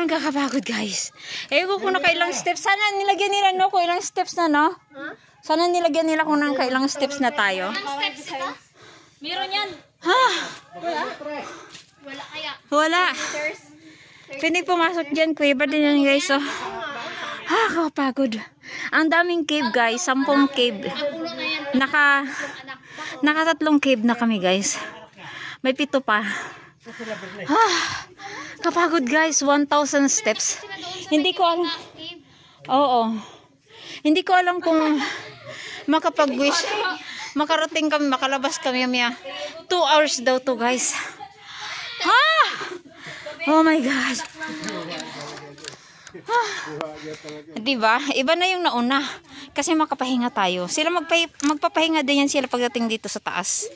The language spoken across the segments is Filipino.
kakapagod guys. Ewan ko na kailang steps. Sana nilagyan nila no kung ilang steps na no? Sana nilagyan nila kung nang kailang steps na tayo. Steps ito? Meron yan. Ha? Wala kaya. Wala. Pwede pumasok dyan. Kuiba din yan guys. Oh. Ha, kakapagod. Ang daming cave guys. 10 cave. Naka 3 cave na kami guys. May 7 pa. Ha, kapagod guys. 1,000 steps. Hindi ko alam. Oo. Hindi ko alam kung makapag-wish. Makarating kami, makalabas kami. 2 hours daw to guys. Ha! Oh my God. Diba? Iba na yung nauna. Kasi makapahinga tayo. Sila magpapahinga din yan sila pagdating dito sa taas.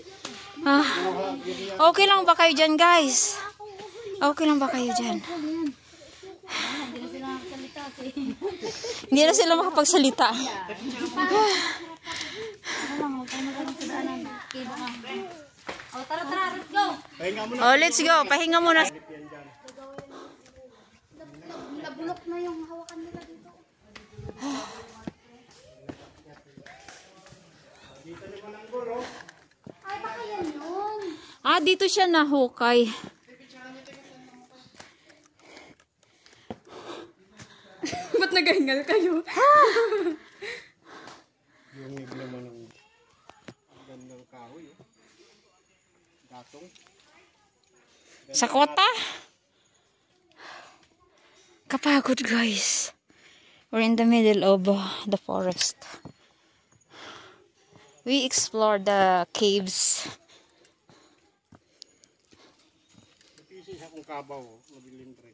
Okay lang ba kayo dyan guys? Okay lang ba kayo dyan? Hindi na sila makapagsalita. Oh, let's go. Pahinga muna. Nabulok na yung hawakan nila dito. Ay, baka yan yun. Dito siya nahukay. Ba't nagahingal kayo? Yung naman ng gandang kahoy. Gatong. Sa kota? Kapagod guys. We're in the middle of the forest. We explored the caves. Ito isa kong kabaw. Mabiling tre.